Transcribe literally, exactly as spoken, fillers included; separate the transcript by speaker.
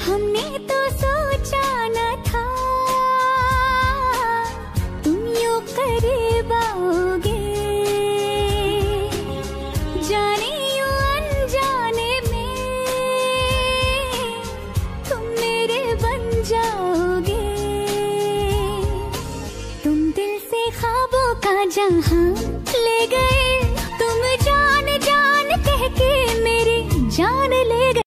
Speaker 1: हमने तो सोचा न था तुम यूं करीब आओगे, जाने यूं अनजाने में तुम मेरे बन जाओगे। तुम दिल से ख्वाबों का जहां ले गए, तुम जान जान कह के मेरी जान ले गए।